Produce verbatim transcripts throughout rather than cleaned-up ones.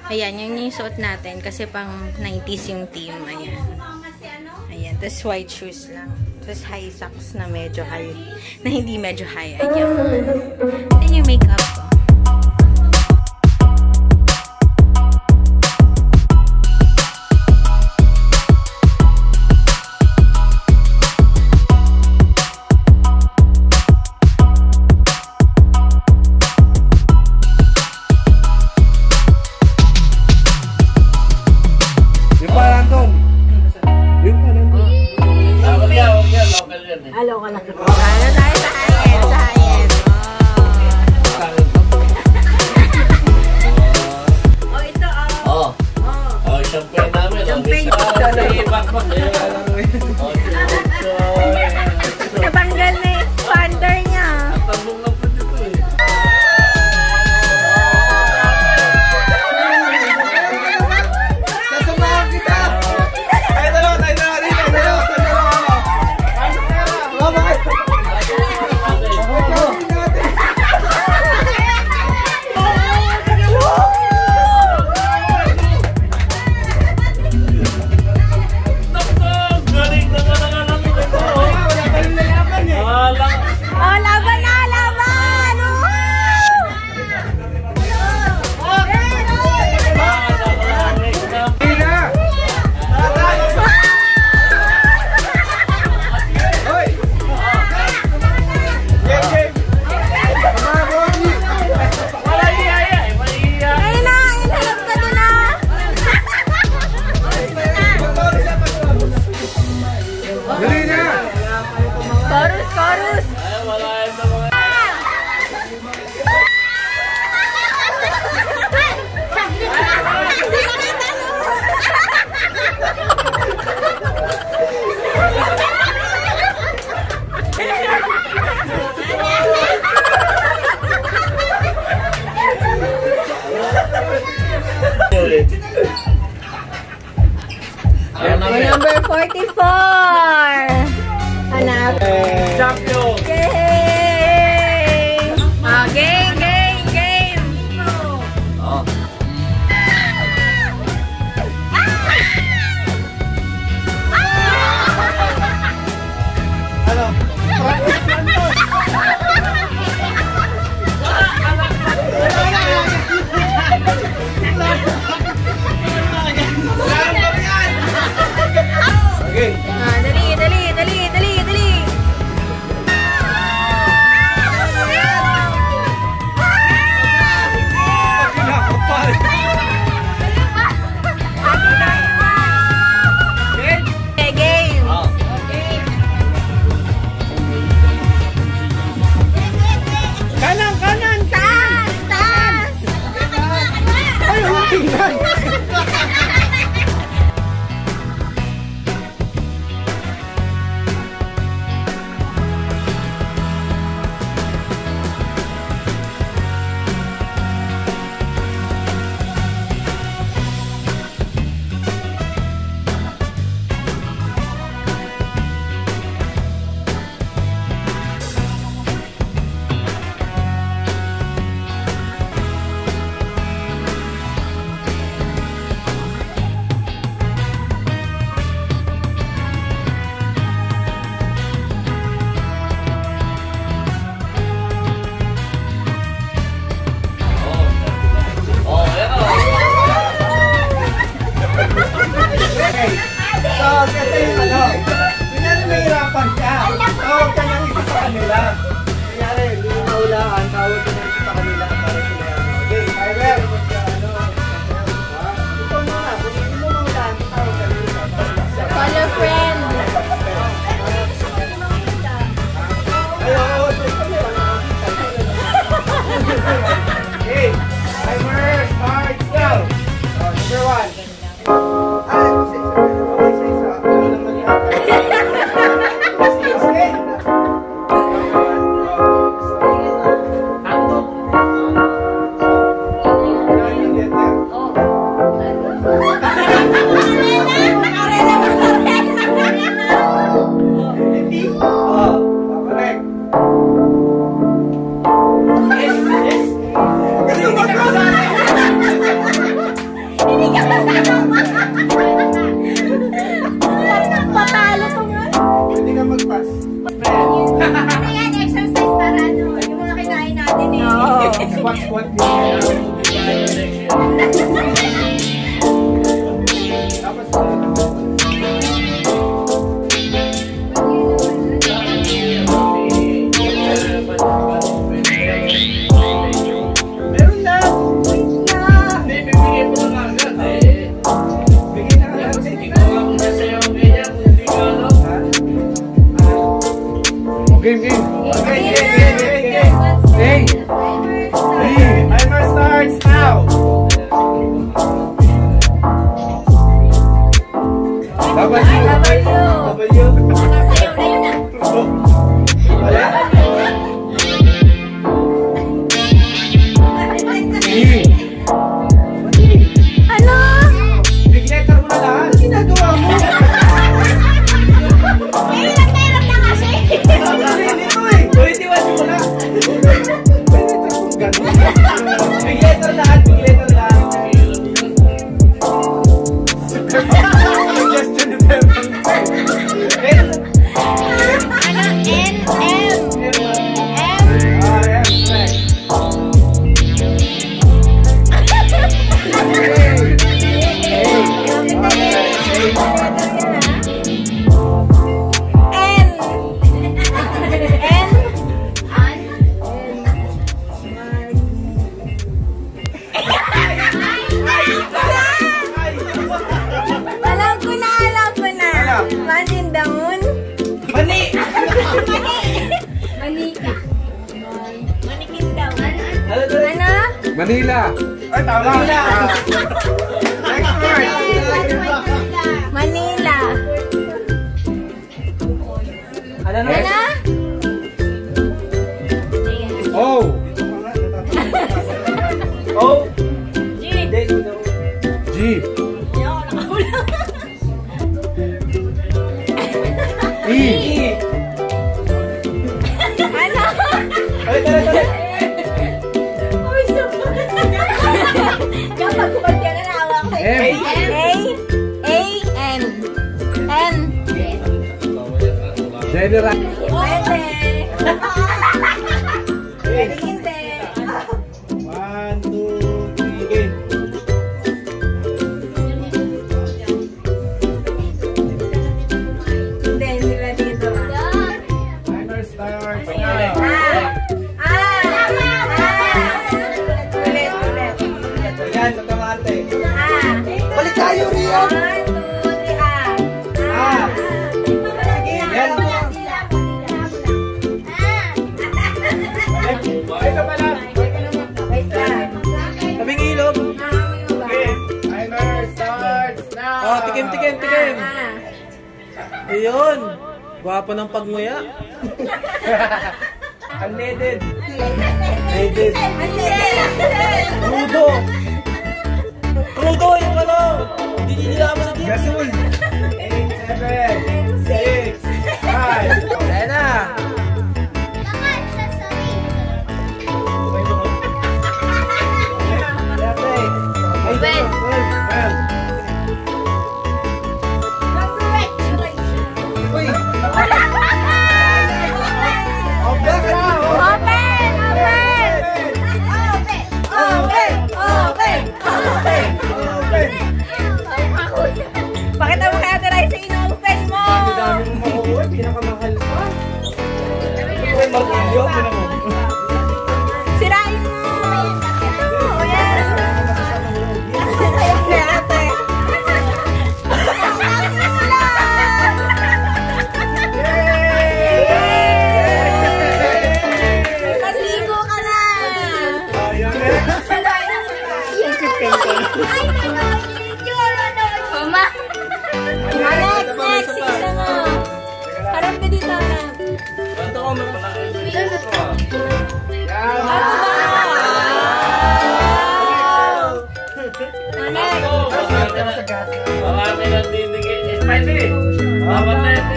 Ayan, yun yung suot natin kasi pang nineties yung team. Ayan. Ayan. Tapos white shoes lang. Tapos high socks na medyo high. Na hindi medyo high. Ayan. Then yung makeup ko. Hello, ka lang. Ano tayo sa high-end? Sa high-end. Oh, ito, oh. Oh. Oh, champagne namin. Champagne. Natanggal na yung sponder niya. Natambong na po dito eh. Sasamahan kita! Tayo dalawa, tayo dalawa rin, tayo dalawa, tayo dalawa. Oh, bakit? Number forty-four. Hanap. Champion. Game. Ah, game, game, game. Oh. Ano? Okay. Ah, dali, dali, dali, dali, dali. Okay, game. Oh. Kanan, kanan! Taas, taas. Ay, huwag tingnan! So, kasi yung ano, kunyari mahirapan ka, tawag ka ng isa sa kanila. Kunyari, hindi mo maulaan, tawag ka ng isa sa kanila para sila ano. Okay, Tyler, ano, ito muna, kung hindi mo maulaan, tawag ka ng isa para sila. Call a friend. Ay, oo, so ito nila nakakita. Okay, timer, start, go! Oh, number one. Ay, kasi okay, sa isa. Ano naman yan? Sige, sige. game, game. Okay, game, game, game, game. Hey. Hey, timer starts now. W. W. Nakasayaw na yun ah. Wala. Ano? Big letter mo na lahat. Ano ginagawa mo? Hirap-hirap na kasi. Hindi ito eh. Pwede wala mo na. Pwede ito kung gano'n. Big letter lahat. Big letter lahat. Suggestion ni Bebang. N. Ano? N, M. M. M. Ah, M. Right. Alam ko na, alam ko na. Imagine down. Mani! Manika. Manikin daw. Ano? Manila. Ay, tama. Next word. Manila. Ano na? Ano? O. O. G. G. E. Ano? Ay, tara, tara. Uy, sabag. Kapag kumagyan na nawa ko. M. A. A. N. N. General. Pwede. Pwede hindi. One, two, three, game. Hindi, hindi ba dito? Timer starts. Ah! Ah! Ah! Ulit, ulit. Yan, matamate. Ah! Balik tayo, Rian. One, two, three, ah! Ah. Yan. Ay, ka pala. Wait lang. Tabing ilog. Ah, may iba. Okay. Timer starts now. Oh, tikim, tikim, tikim. Ah! Ayun. Gwapo ng pagmuya. Unleaded. Unleaded. Rudo. Rudo yung ano. Hindi nila mo sa dito. Gasol. eight, seven, six, five. Ayan na. Ben. Uy. Open na. Open! Open! Open! Open! Open! Open. Pakita mo kaya tayo sa ino-open mo! Ang dami mong makuha. Pinakamahal pa. Uy, martilyo. Sirain mo! Ito! Yan! Kaya ate! Naligo ka na! Ayan eh. Mama! Alex! Next! Isa mo! Harap ka dito, harap! Ganto ko mga Marami lang dinigay. Eh, pwede. Dapat na yung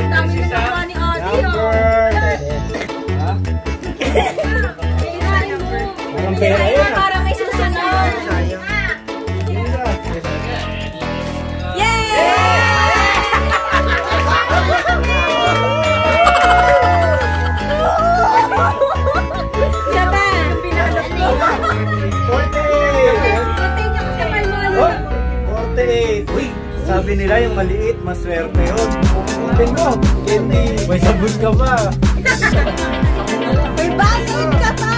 Ang pera yun. Para may susunod! forty-eight. Uy, sabi nila yung maliit, maswerte yun. Open mo, candy. May sabon ka pa. May bakit ka pa!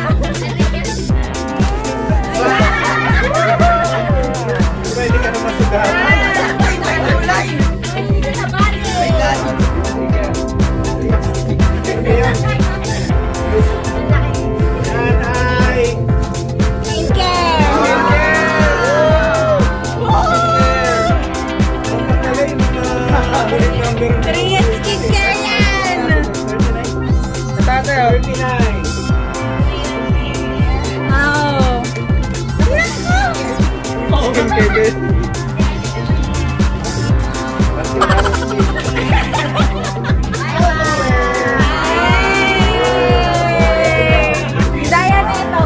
Pwede ka na masugat. Hindi ka sa bakit! thirty-nine. Wow. Kevin. Daya na ito.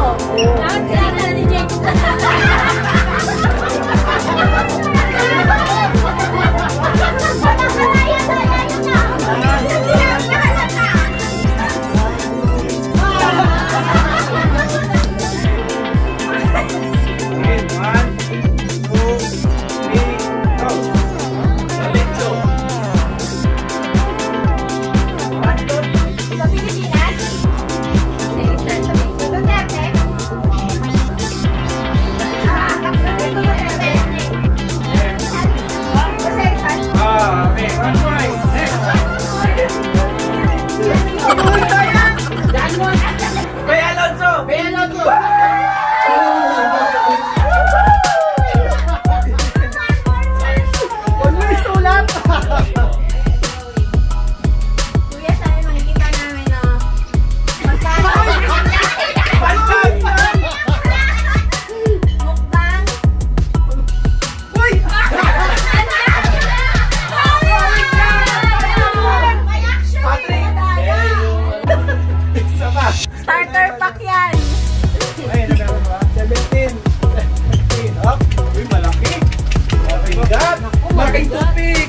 Starter pack yan. Ay, nagkaroon ba? seventeen. seventeen. Up. Uy, malaki. Oh my God. Malaking toothpick.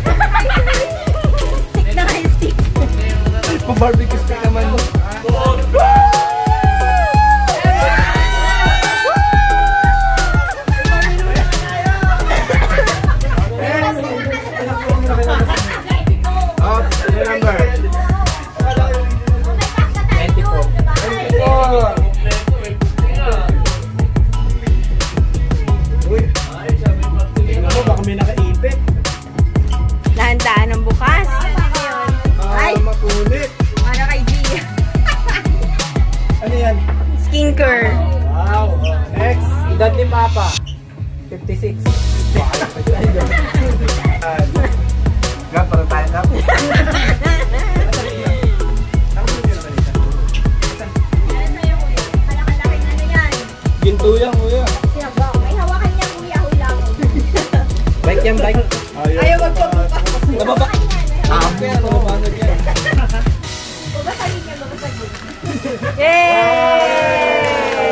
Stick na kayo, stick. Pa-barbecue stick naman mo. Up. Ano number? Dahan-dahan ng bukas. Ay, makulit. Para kay G. Ano yan? Skincare. Wow. Next. Edad ni Papa. fifty-six. Gap, parang tayo gap. Ginto yan, kuya. May hawakan niya, kuya, ulang. Bike yan, bike. Ayaw magpabuka. Nababa. Ah, kaya nababasag yan. Babasagin niya, babasagin. Yay!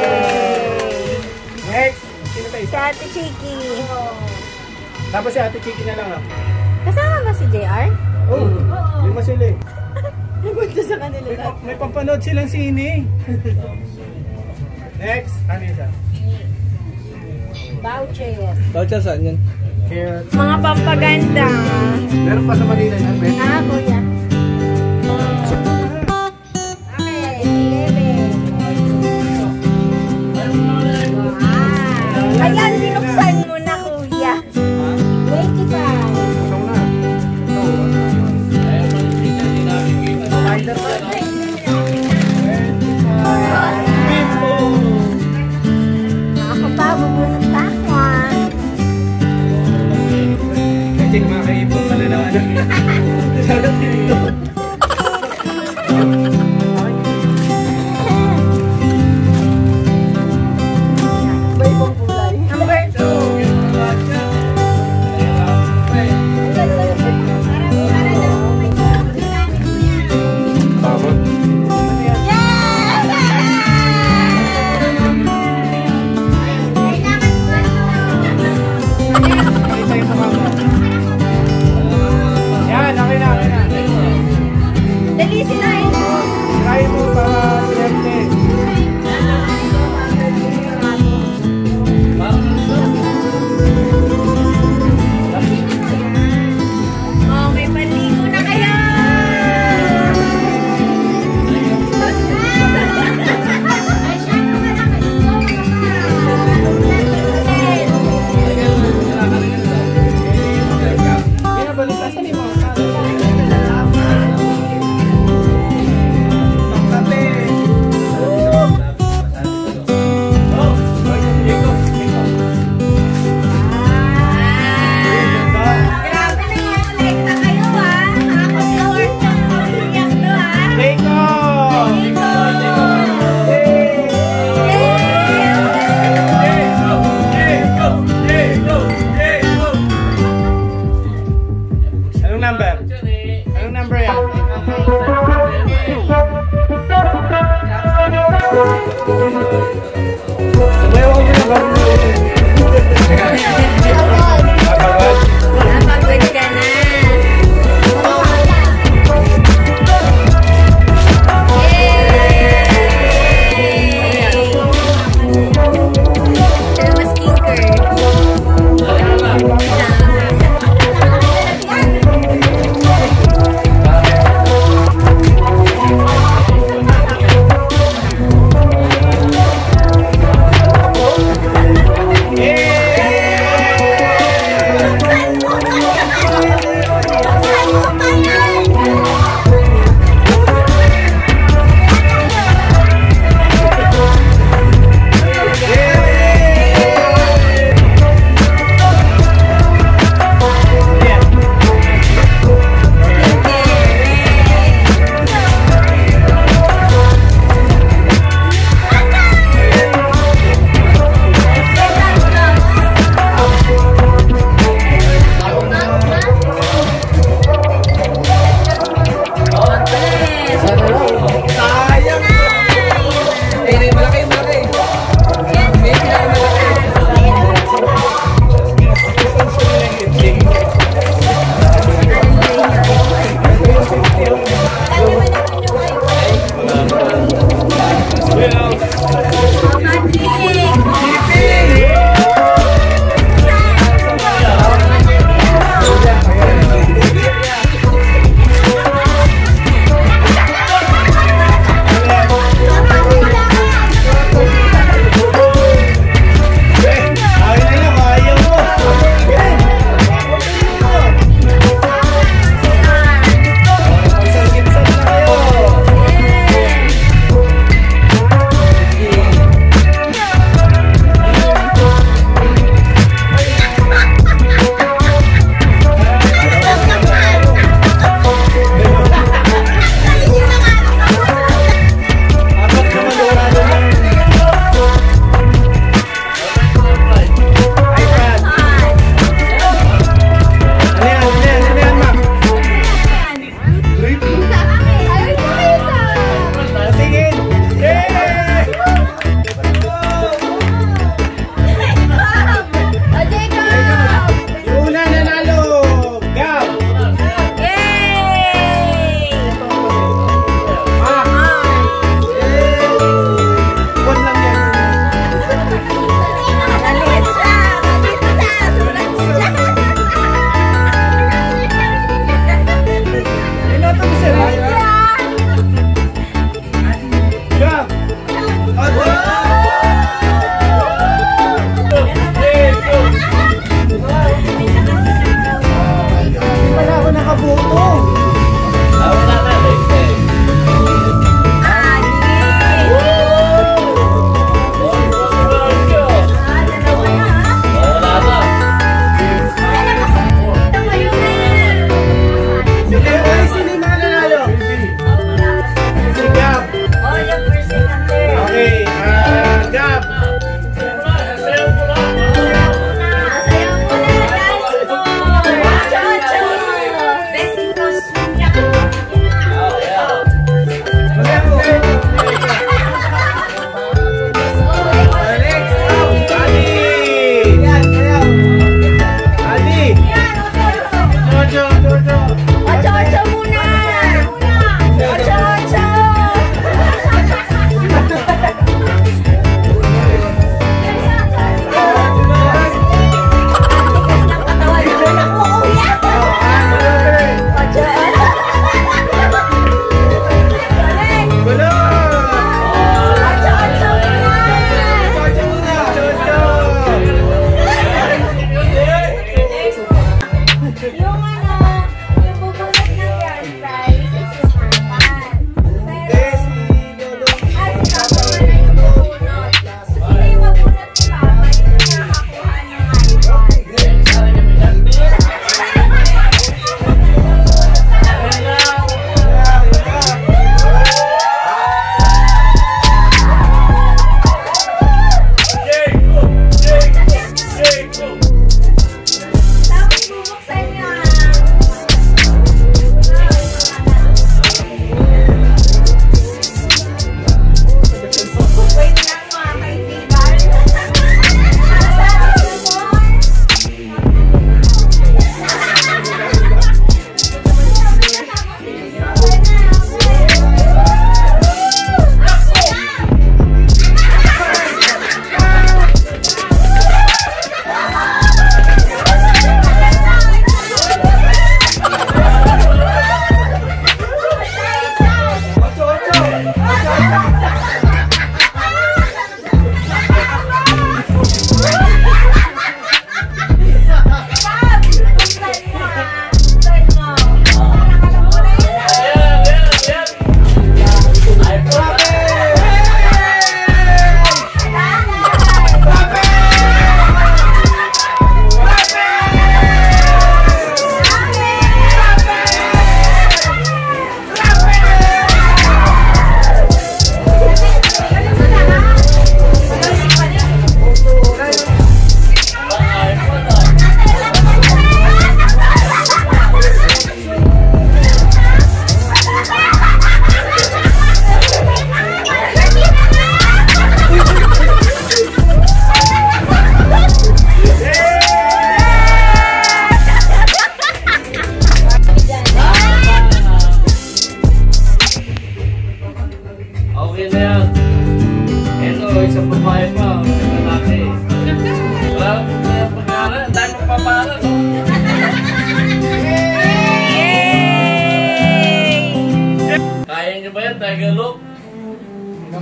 Next. Sino tayo? Si Ate Chiki. Tapos si Ate Chiki na lang ah. Kasama ba si J R? Oh, lima sila eh. Nagpunta sa kanila. May, may pampanood silang sine. Next. Ano isa? Voucher. Voucher saan yan? Carrot. Mga pampaganda. Meron pa sa Manila yan, Ben? Ah, kuya. Okay, eleven. Wow. Ayan, binuksan mo na, kuya. twenty-five. Ikaw na. Nakakababo mo ng takwa. Check mga kaipon pala na ano. Sarap dito. May ibang kulay. Number two. Tama. Yan, okay na, okay na. Dali sila eh. number? Anong number yan? Sumayaw ko muna ba? Napagod ka na.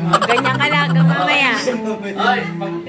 Ganyan ka lang hanggang mamaya. Ay, pag